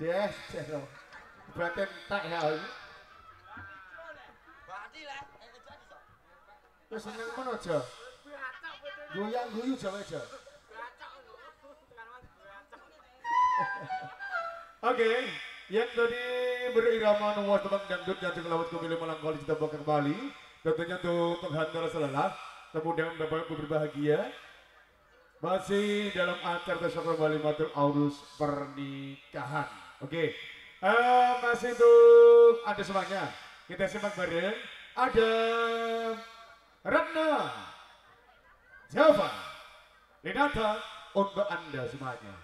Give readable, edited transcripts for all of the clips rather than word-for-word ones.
Yes, berarti tak ya. Terus seneng mana aja? Goyang guyu jawa aja. Oke, yang tadi berirama nomor tebang dangdut dan laut kembali melangkali kita bakal kembali. Tentunya untuk penghantar selelah, kemudian Bapak Ibu berbahagia. Masih dalam acara Tasyakur Bali Matur Aurus Pernikahan. Oke, masih untuk ada semuanya. Kita simak bareng. Ada Ratna, Java, Renata untuk Anda semuanya.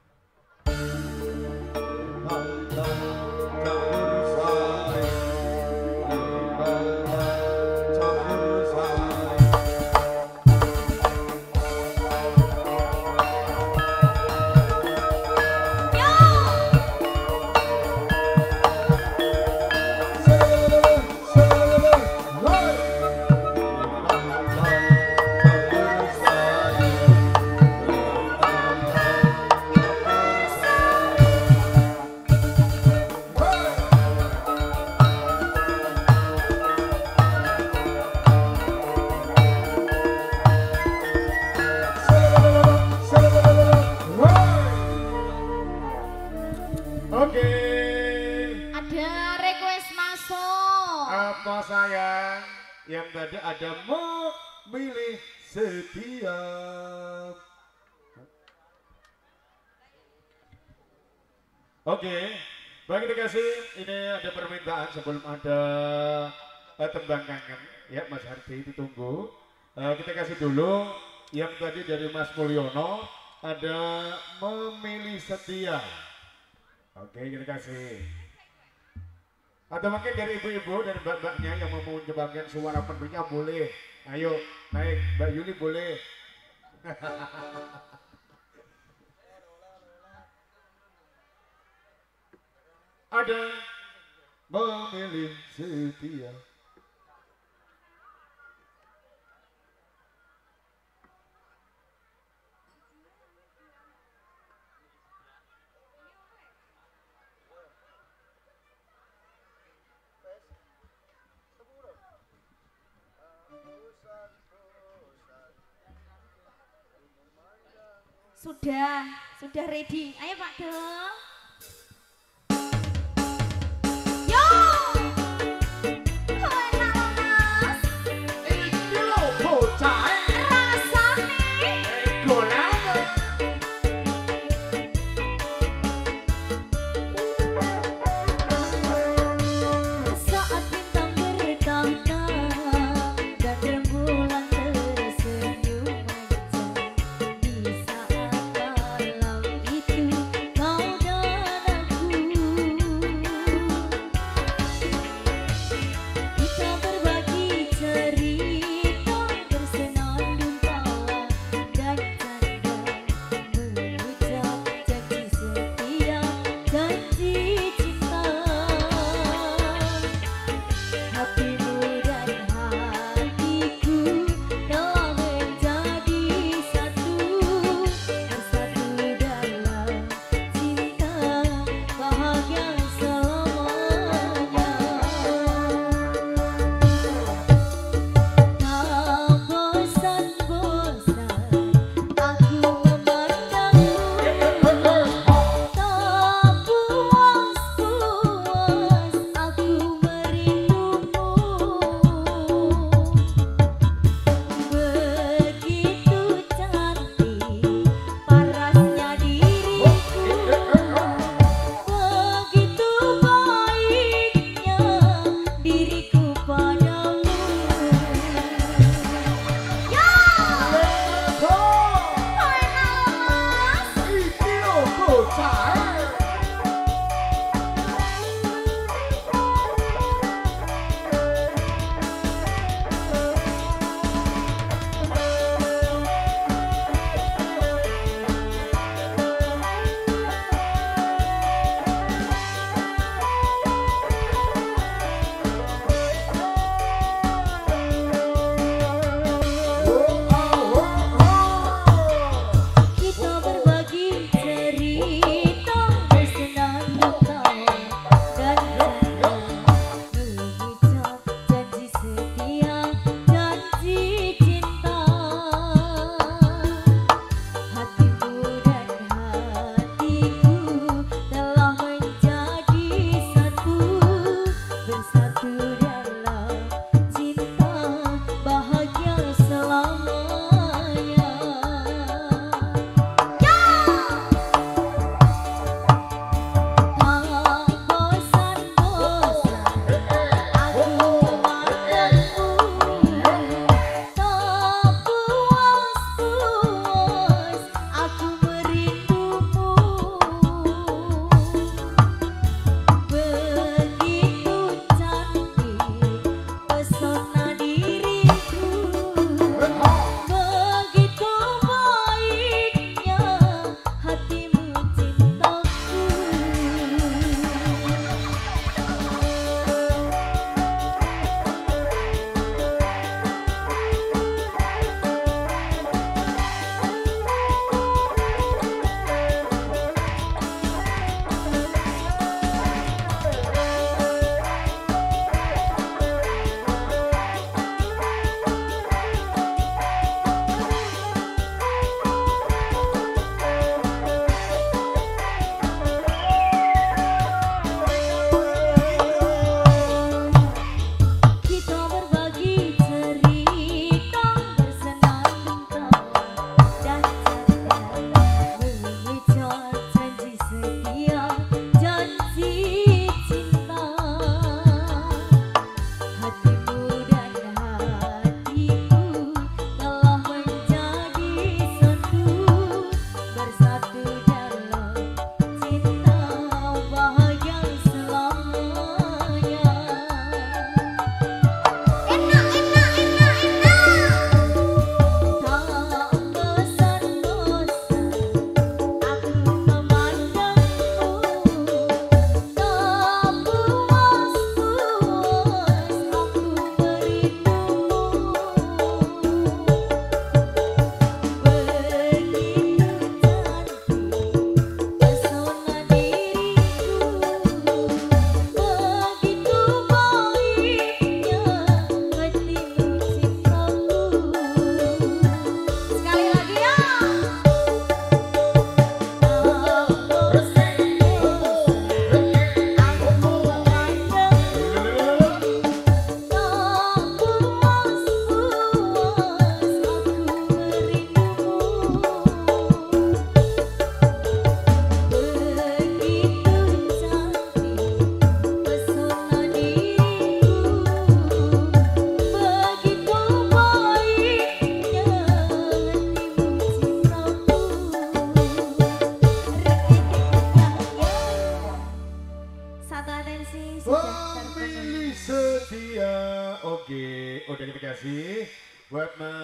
Apa sayang yang tadi ada memilih setiap. Oke, bagi dikasih ini ada permintaan sebelum ada tembang kangen ya Mas Hardi ditunggu. Kita kasih dulu yang tadi dari Mas Mulyono ada memilih setia. Oke, kita kasih. Atau mungkin dari ibu-ibu dan mbak-mbaknya yang mau menyumbangkan suara penuhnya boleh. Ayo naik, Mbak Yuli boleh. Ada memilih setia. Sudah ready. Ayo Pak dong. Kau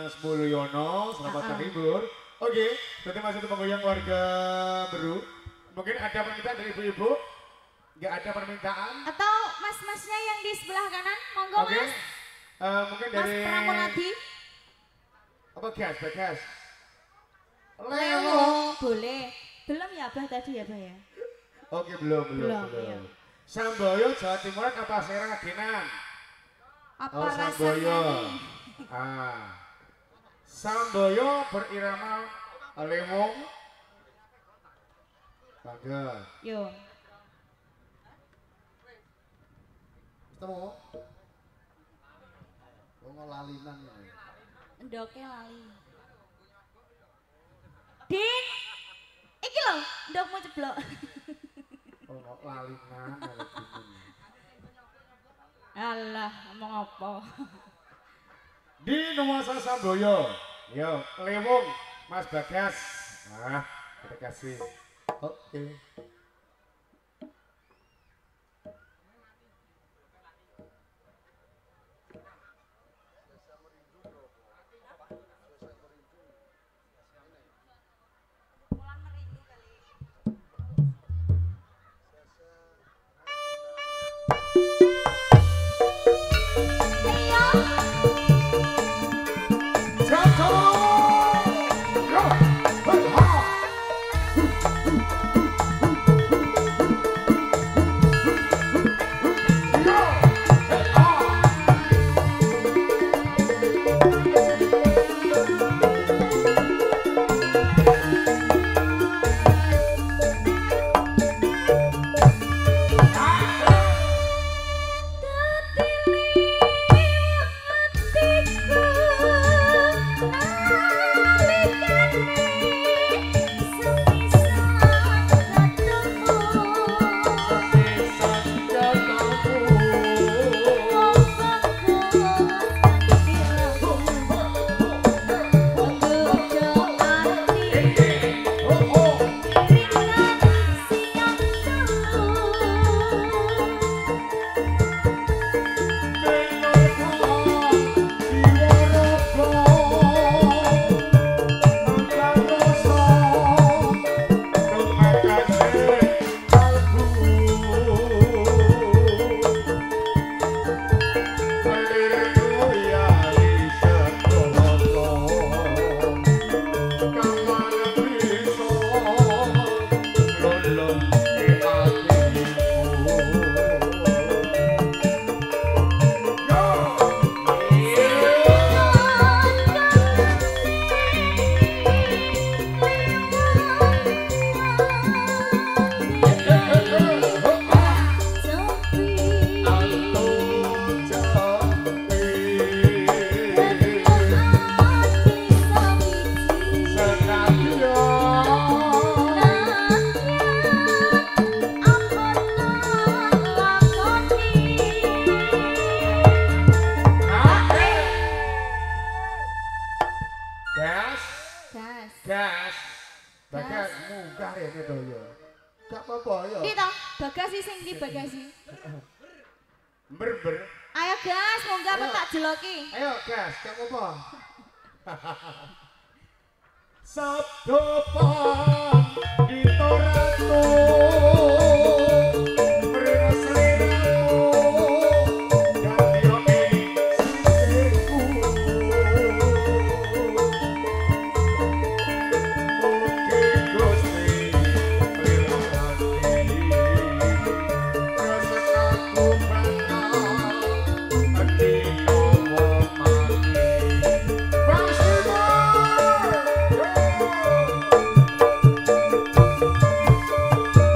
Mas Mulyono, selamat terhibur. Oke, berarti masih itu menggoyang warga Beru. Mungkin ada permintaan dari ibu-ibu? Nggak ada permintaan? Atau mas-masnya yang di sebelah kanan, monggo Oke. mas. Mungkin Mas dari Pramuladi. apa gas? Lewo. Boleh. Belum ya Abah tadi ya Abah ya? Oke, belum. Iya. Samboyo Jawa Timuran apa Serang Agenan? Apa Oh, rasanya Samboyo. nih? Samboyo berirama lewong. Bangga. Yo. Ketemu. Wong lalinan ya. Ndoke lali. Din. Iki lho, ndokmu ceblok. Oh, lalinan. Alah, ngomong apa? Di Nuwasa Samboyo. Yo, lewong Mas Bagas. Nah, kita kasih. Oke. Gas. Bagas munggah rene to ya. Gak apa-apa ya. Ndi to? Bagasi sing ndi bagasi? Ber. Ayo gas, munggah apa Ayo. tak jeloki? Ayo gas, gak apa-apa. Sabdo pang kita ratu berseliramu ganti oke sisiku mungkin gusti lirati rasa aku bakal hati ngomong mati Bang Simon!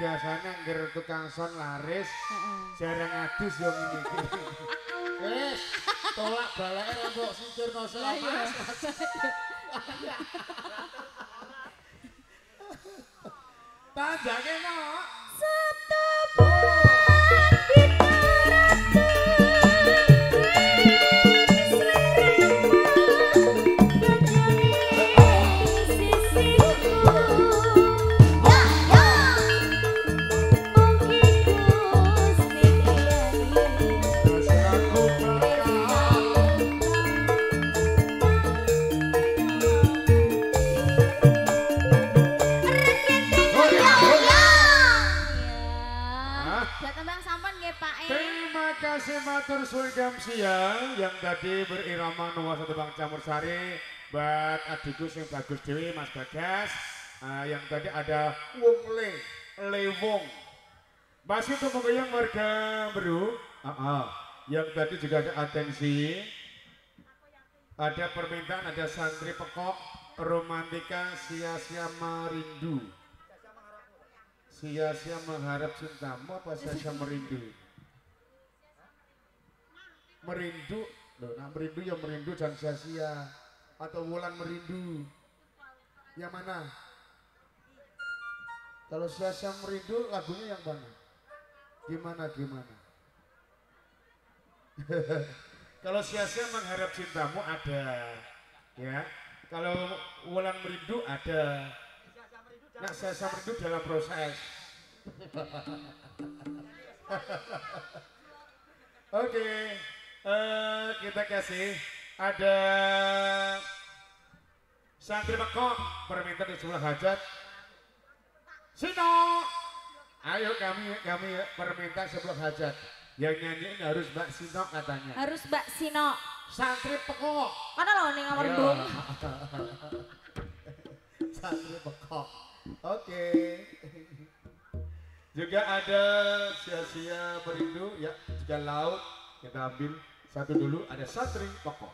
biasanya angger tukang son laris Heeh. jarang adus yo ngene iki. Wis, tolak balake rambut singkirno Lah iya. Mas. Tanjange no. Sabtu bulan bintang Aku bakal Hah? Buat tembang sampun nggih Pak Terima kasih matur suwun jam siang yang tadi berirama nuansa tembang Camursari buat adikku yang bagus dewi Mas Bagas. Yang tadi ada Wong Lewong. Masih untuk menggoyang warga Beru. Yang tadi juga ada atensi. Ada permintaan, ada santri pekok romantika sia-sia merindu. Sia-sia mengharap cintamu apa sia-sia merindu? Merindu, loh, nah merindu ya merindu dan sia-sia atau wulan merindu. Yang mana? Kalau sia-sia merindu lagunya yang mana? Gimana? Kalau sia-sia mengharap cintamu ada, ya. Kalau wulan merindu ada. Nah, sia-sia merindu dalam proses. Oke, kita kasih ada santri pekok permintaan di sebelah hajat. Sino, ayo kami permintaan sebelah hajat. Yang nyanyiin harus Mbak Sino katanya. harus Mbak Sino. Santri pekok. Mana loh ning nomor Ayo. bung. Santri pekok. Oke. Juga ada sia-sia merindu ya, juga laut kita ambil satu dulu ada santri pekok.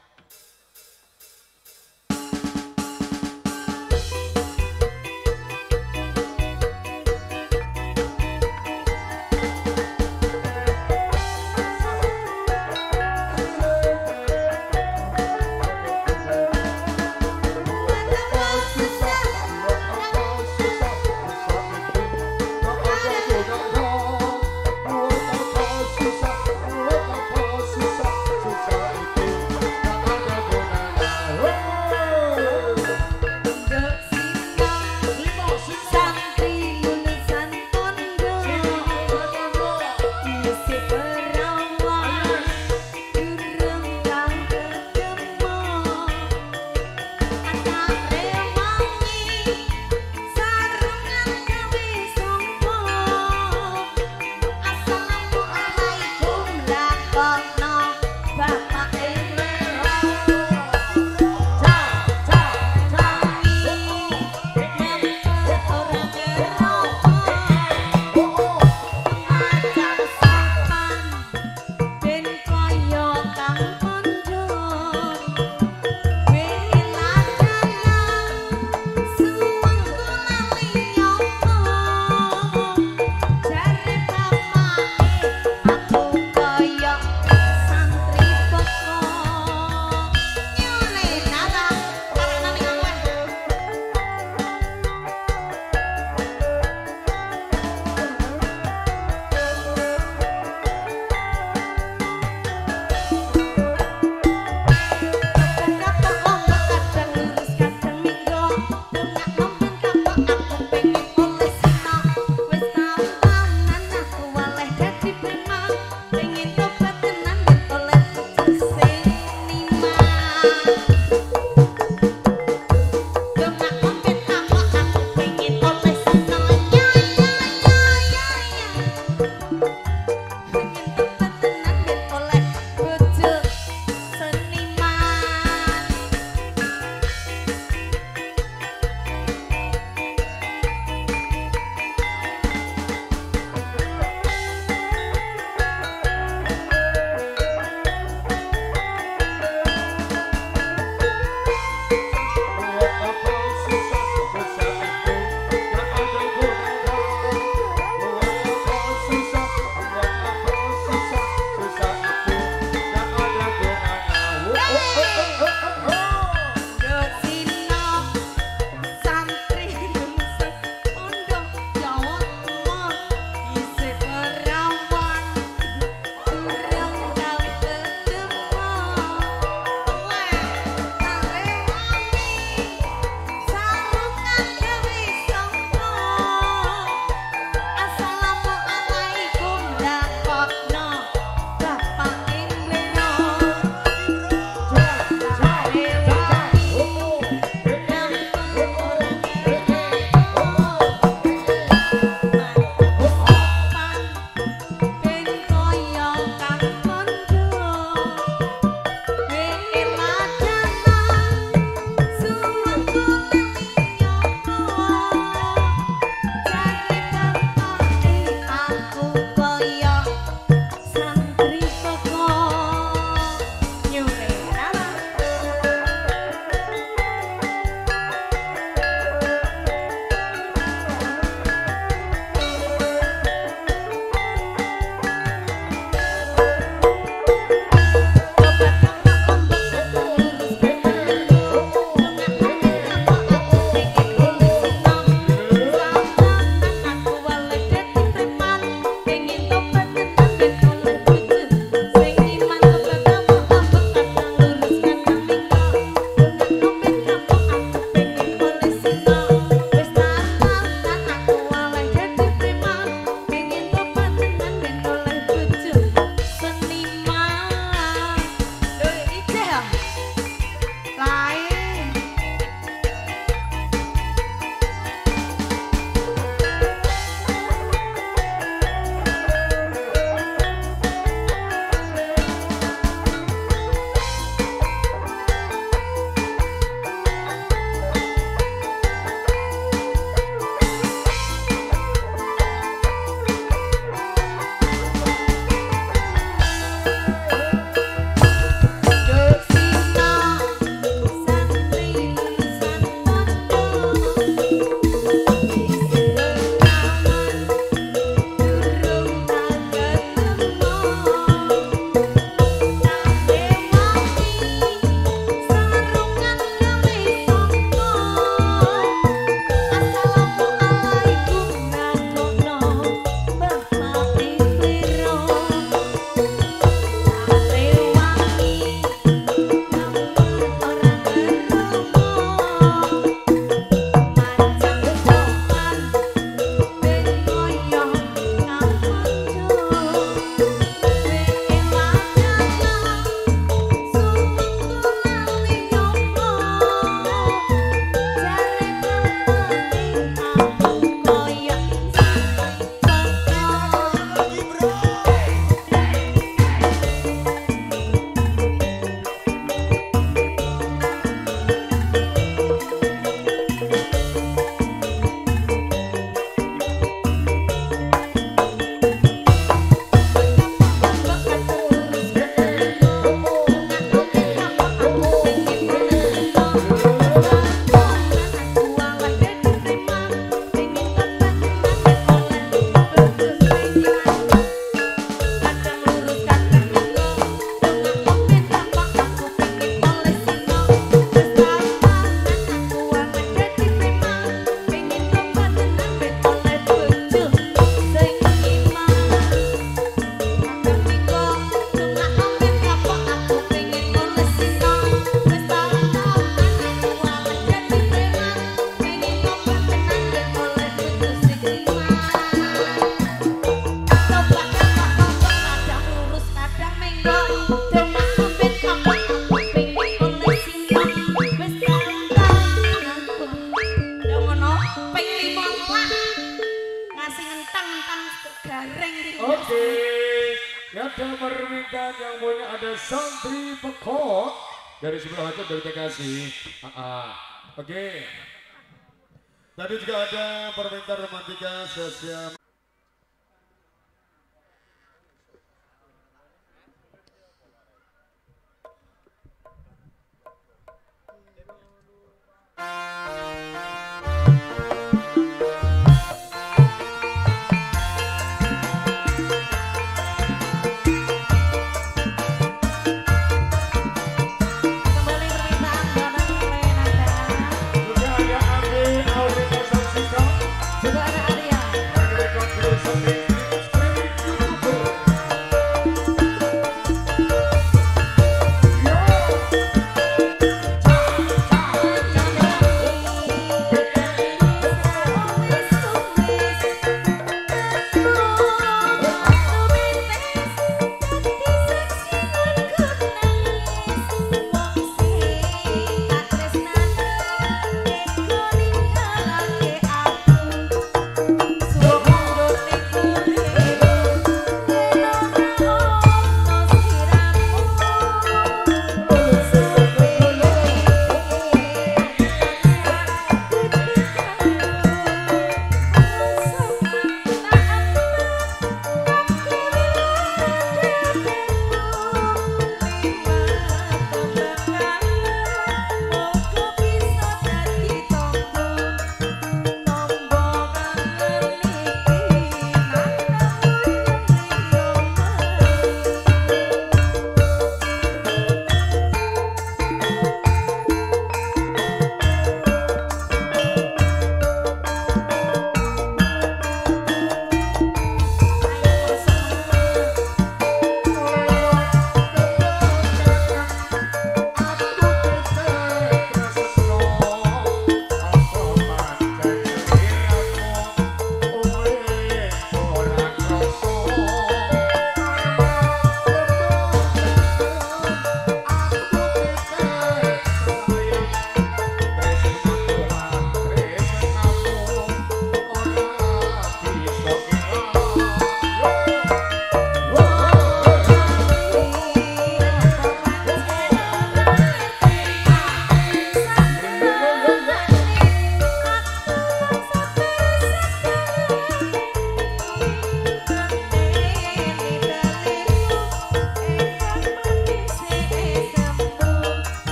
Susah santri pekok dari sebelah hati dari TKC. Oke. Tadi juga ada permintaan romantika sosial. Juga ada Arya.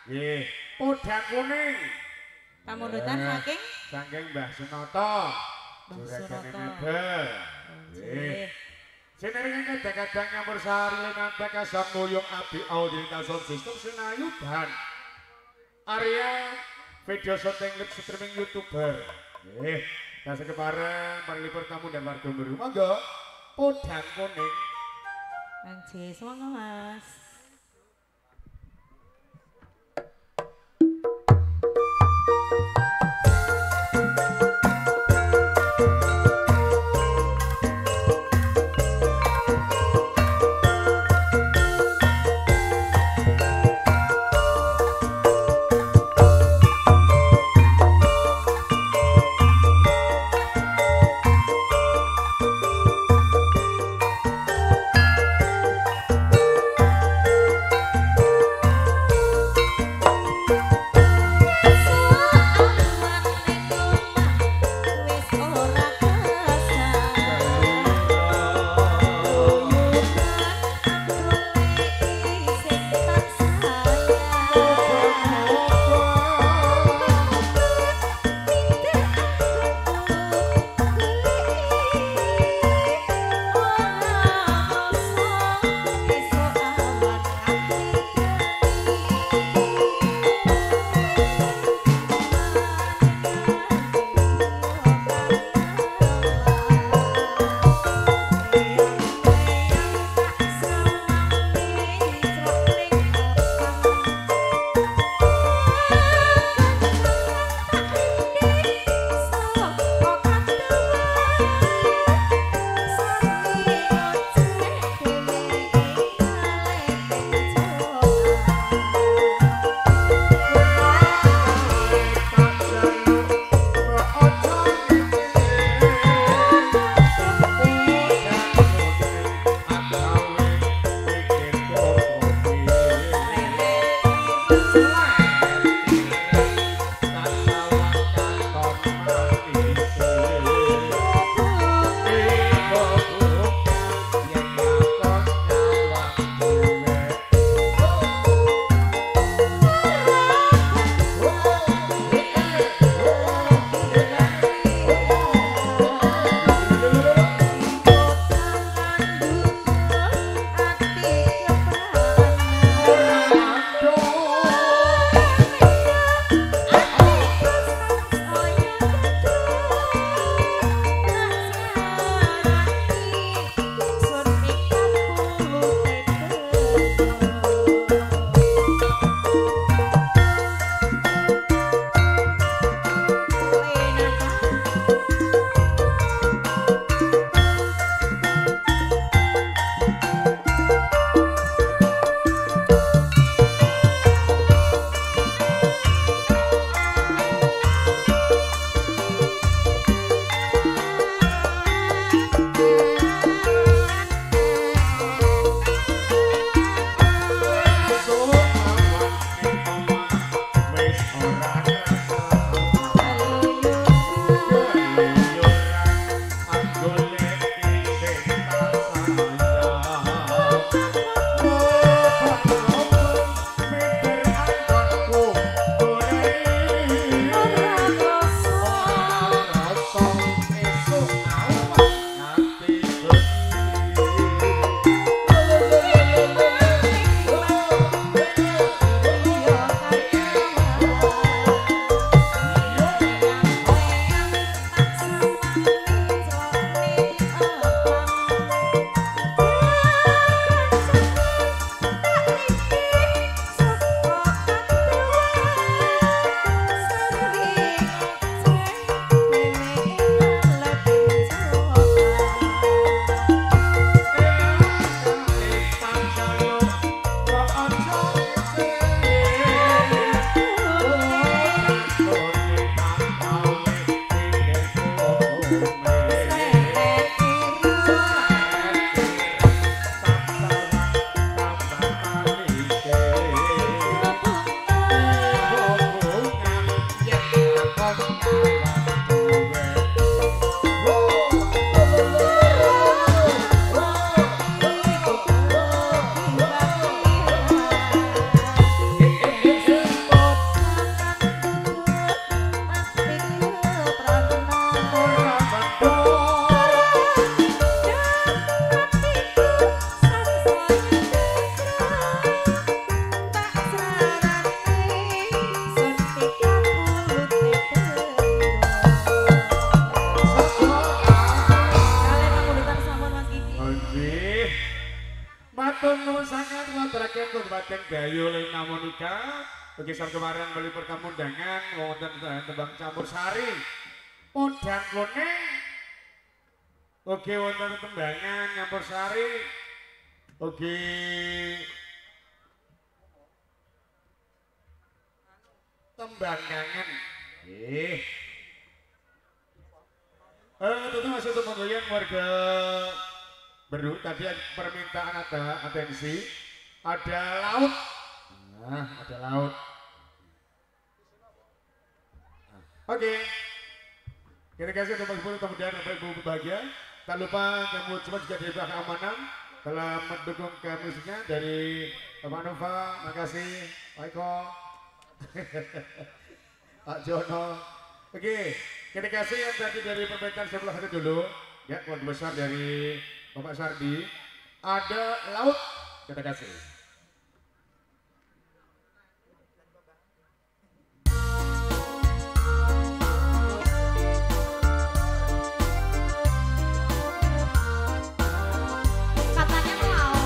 Nggih, udang kuning. Pamundutan saking Saking Mbah Sunoto. Mbah Juragan Sunoto. Mebel. Nggih. Sinering kadang-kadang nyampur sari lenate kasang nguyung abdi audiental sound system sinayuban. Area video syuting live streaming YouTuber. Nggih, kasih kepareng parelipur tamu dan warga berumah monggo. Udang kuning. Anjir, semoga Mas. Matur nuwun sangat ngaturaken Kabupaten Gayo Lena Monika. Bagi sang kemarin melipur tamu undangan wonten tembang campur sari. Udang kuning. Oke wonten tembangan campur sari. Oke. Tembang kangen. Tentu masih untuk menggoyang warga Beru. Tadi permintaan ada atensi, ada laut. Nah, ada laut. Oke. Terima kasih untuk Bapak Ibu, kemudian Bapak Ibu berbahagia. Tak lupa kamu cuma juga dari Bapak Amanan telah mendukung musiknya dari Bapak Nova. Makasih, Pak Eko, Pak Jono. Oke, kita kasih yang tadi dari perbaikan sebelah satu dulu. Ya, keluarga besar dari Bapak Sardi. Ada laut, kita kasih. Katanya mau.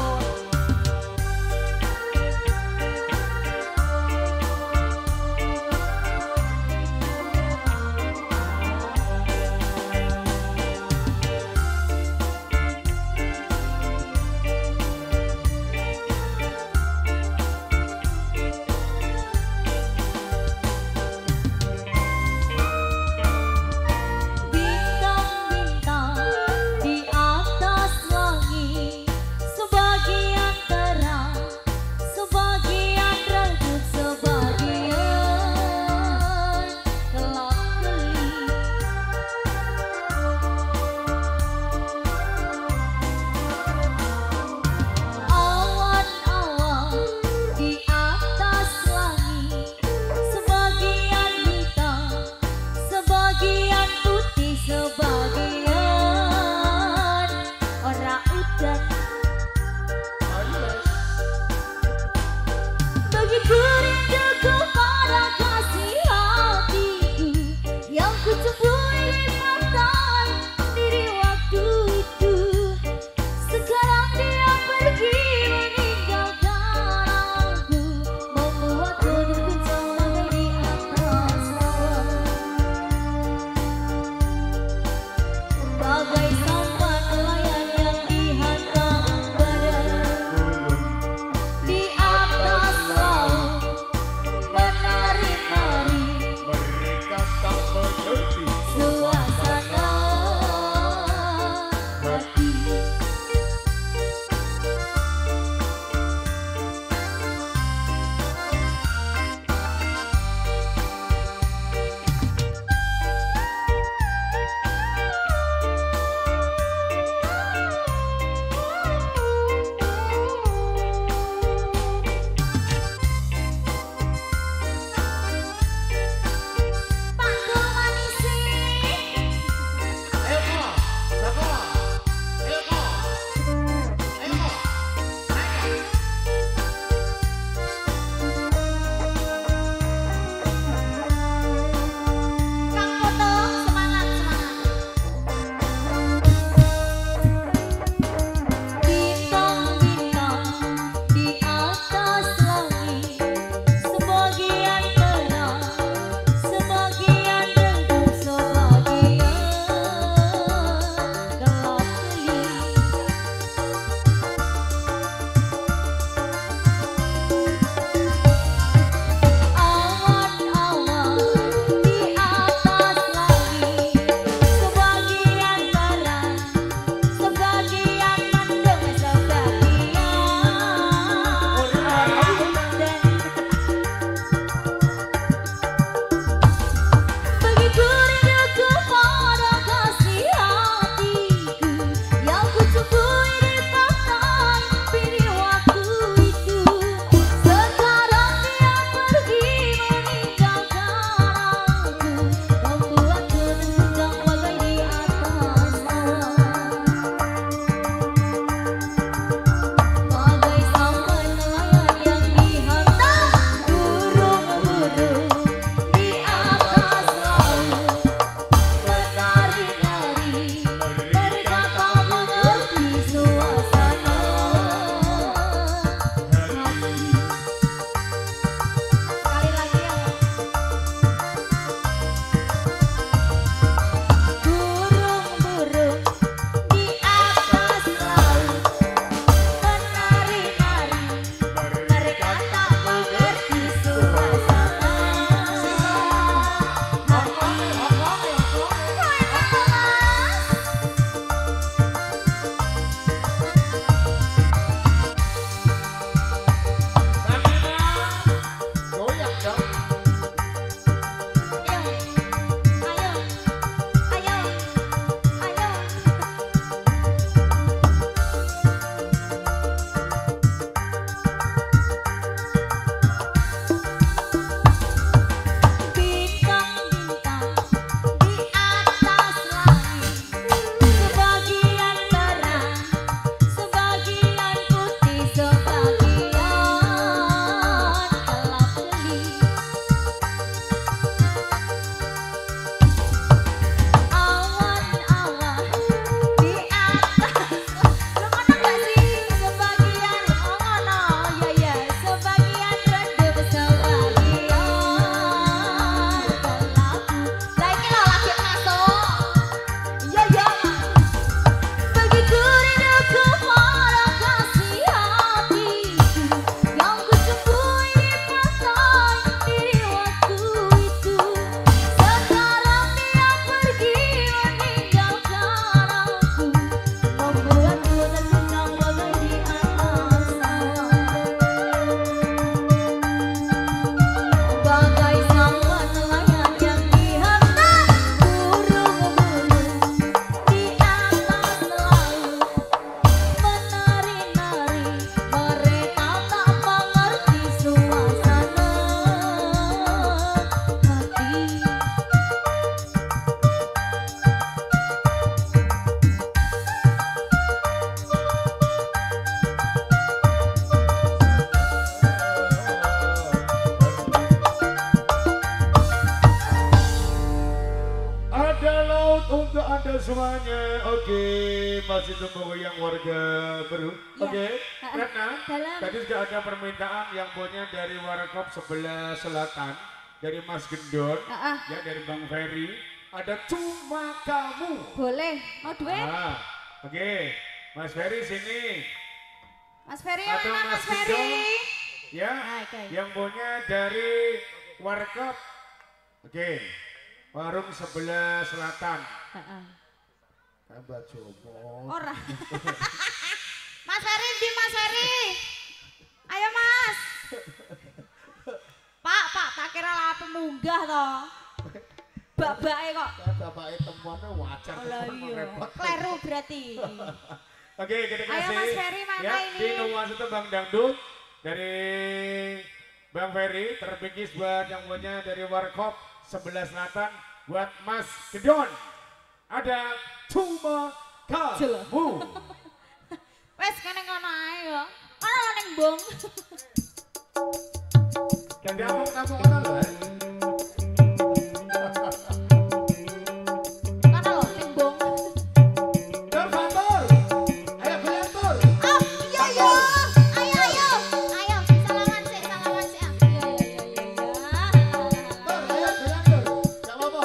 semuanya. Oke, masih tunggu yang warga baru. Oke, Retna, Dalam. tadi sudah ada permintaan yang punya dari Warkop sebelah selatan, dari Mas Gendon, ya dari Bang Ferry. Ada cuma kamu. Boleh. Mau duit? Oke, Mas Ferry sini. Mas Ferry Atau mana Mas Mas Ferry? Gendong, ya, Oke. yang punya dari Warkop. Oke, warung sebelah selatan. Tambah jopo. Ora. Mas Ferry di Mas Ferry. Ayo Mas. Pak, tak kira lah pemunggah toh. Bapake kok. Bapake temuannya wajar. Oh lah temen iya. repot. Kleru berarti. Oke, kita Ayo kasih. Mas Ferry mana Ya, ini? di Nuwasa Bang Dangdut dari Bang Ferry terbingkis buat yang punya dari Warkop sebelah selatan buat Mas Gedon. Ada cuma kamu. Wes kene kono ae yo. Ana ning bong. Jadi kamu mana loh? Ana lho ning bong. Dan Fatur, ayo belian tur. Oh, iya iya. Ayo. Ayo, salaman sik. Iya. Tur, ayo bilang tur. Gak apa-apa.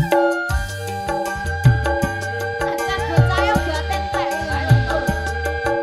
Ancar bocah yo baten tek. Ayo tur.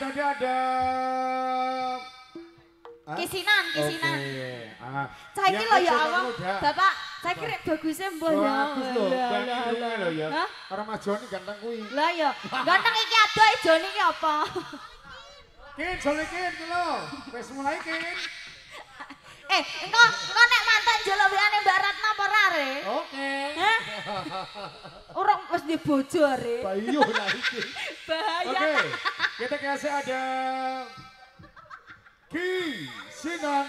tadi ada Kisinan. Oke. Cah iki lho ya kedua Allah. muda. Bapak, saya kira bagusnya mbah ya. Bagus lho, Mbak Irungnya lho ya. Hah? Orang Mas Joni ganteng kuwi. Lah ya, ganteng iki adoh Joni iki apa? Kin, Joni Kin iki lho. Wis mulai Kin. Engko nek mantan njaluk wiane Mbak Ratna apa ora re? Oke. Hah? Urung wis di bojo re. Bayu lah iki. Bahaya. Oke, kita kasih ada Ki Sinan.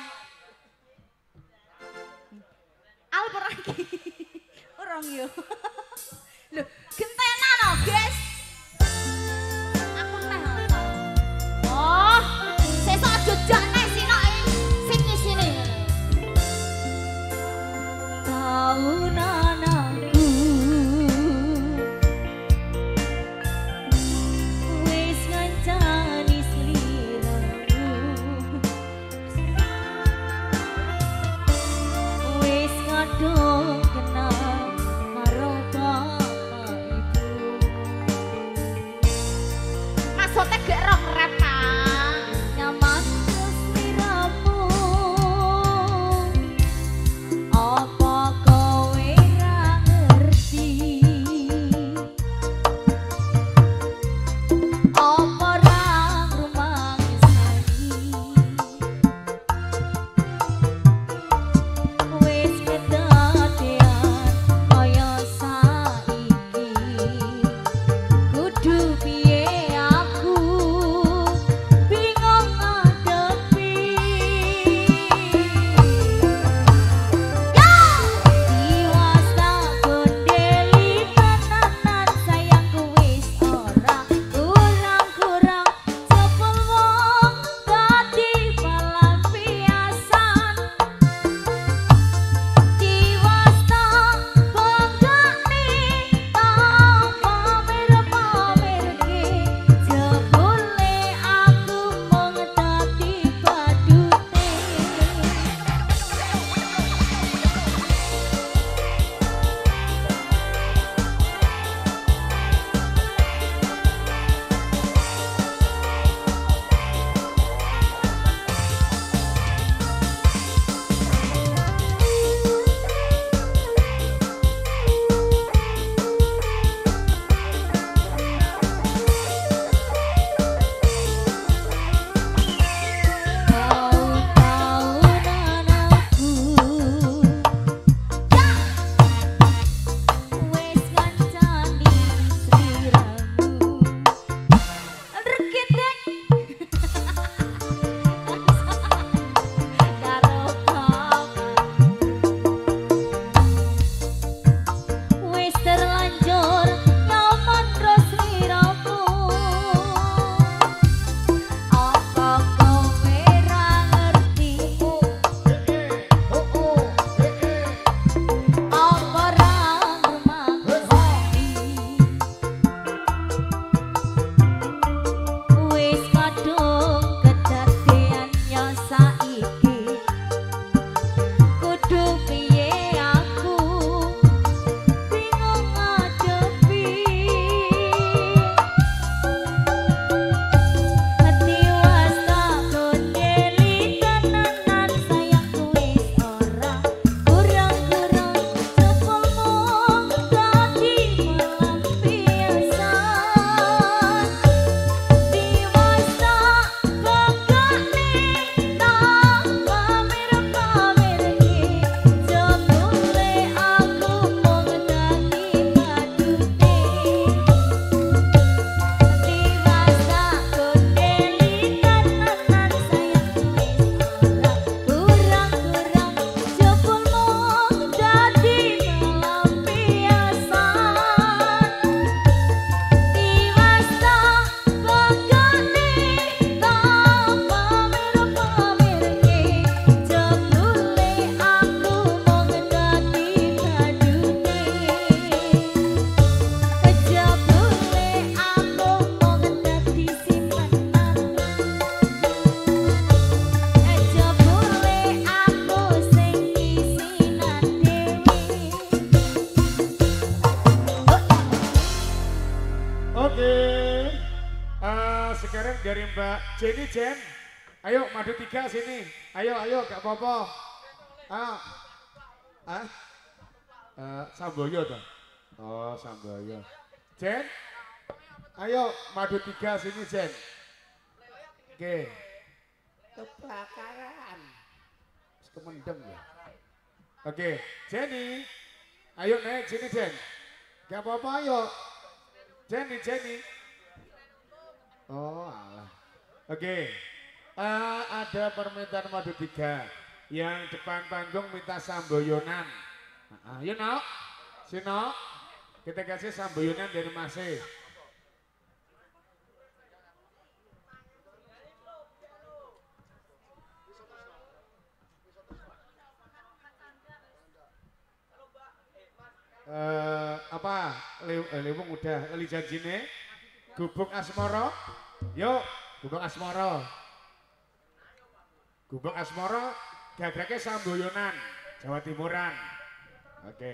Al peragi. Urung yo. Lho, gentenan lho, guys. Aku neh. Oh, sesuk aja jane sinoke sing isine. Taun anakku wis ngancani sliramu wis ngadong kenal karo bapak ibu. Maksudnya gak rok rep Kang. Nyaman terus sekarang dari Mbak Jenny Jen. Ayo madu 3 sini. Ayo gak apa-apa. Samboyo toh. Oh, Samboyo. Jen. Ayo madu 3 sini Jen. Oke. Kebakaran. Kemendem ya. Oke, Jenny. Ayo naik sini Jen. Gak apa-apa ayo. Jenny. Oh, alah. Oke. Ada permintaan madu 3. Yang depan panggung minta samboyonan. Ayo Nok. Sino. Kita kasih samboyonan dari Masih. Lewung udah Eli janjine Gubuk Asmoro yuk Gubuk Asmoro gagrake samboyonan Jawa Timuran oke.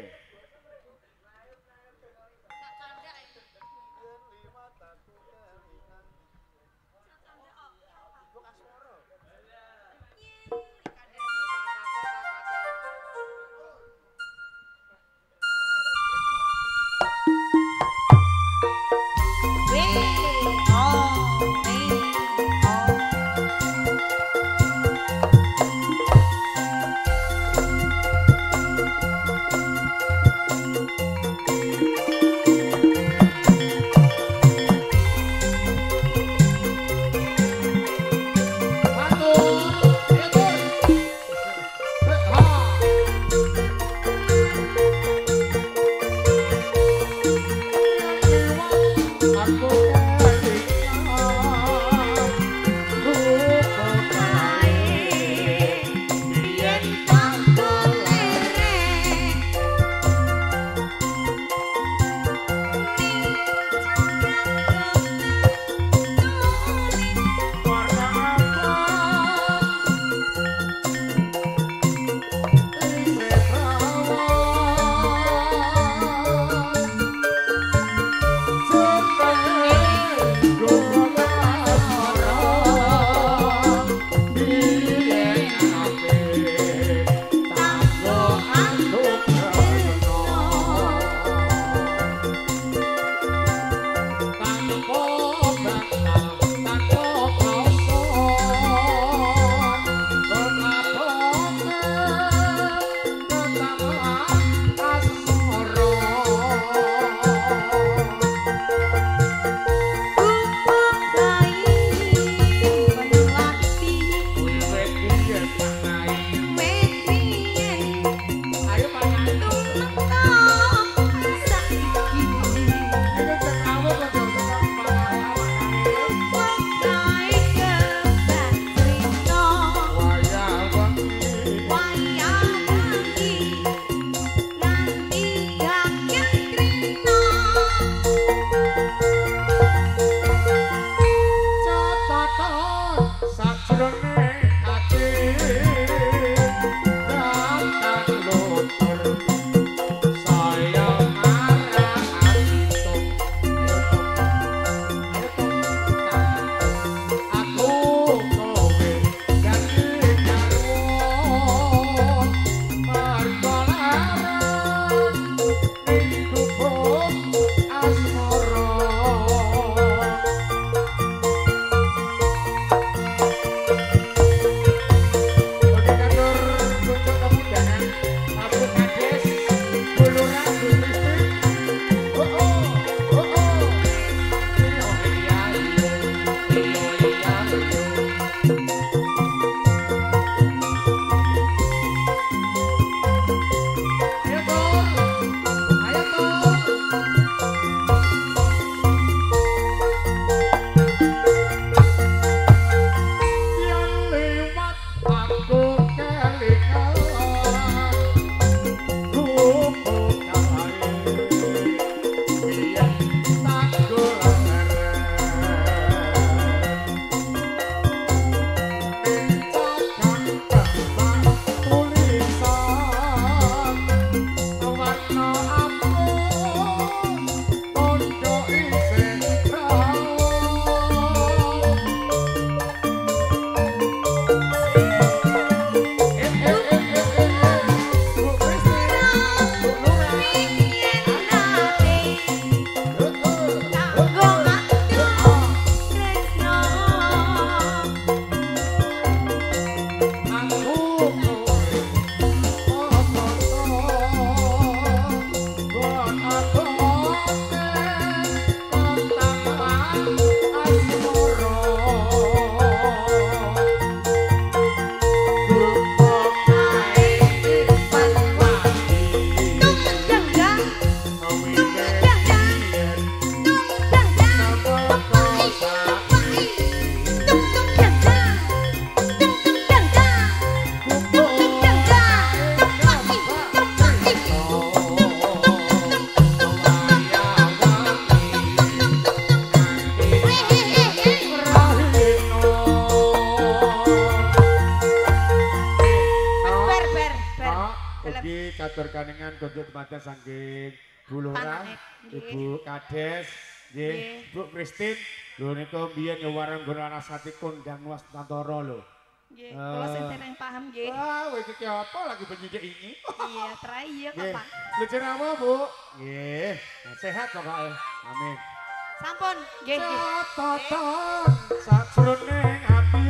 kaningan kunjuk temanten saking Bu Lurah, Panaik, nggih. Ibu Kades, nggih, Nggih. Bu Kristin. Lho niku mbiyen ya wareng nggon Larasati kondang was Tantara lho. Nggih, kula sing dereng paham nggih. Wah, kowe iki apa lagi penyidik ini? Iya, trai ya Nggih. Pak. Luciramu, Bu. Nggih, nah, sehat pokoknya. Amin. Sampun, nggih nggih. Catatan sajroning ati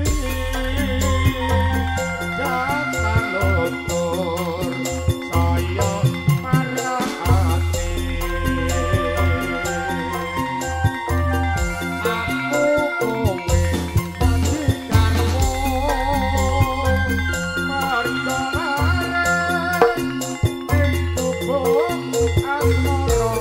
jangan luntur saya marah ati aku kowe dadi karwo marga lareng ing tubuh asmara.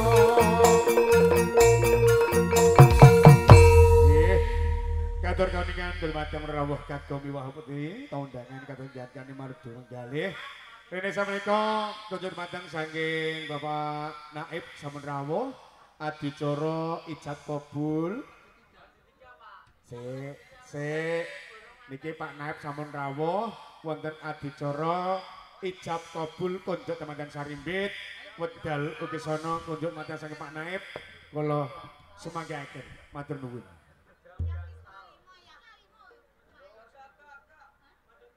Katur kauningan bermacam rawuh kagem miwah putih taundangan katunjangan mardu galih. Rene samenika kunjut mateng saking Bapak Naib sampun rawuh adicara ijab kabul. Niki Pak Naib sampun rawuh wonten adicara ijab kabul kunjut teman-teman Sarimbit. Wedal ugi sono kunjut mateng saking Pak Naib. Kula sumanggaken matur nuwun.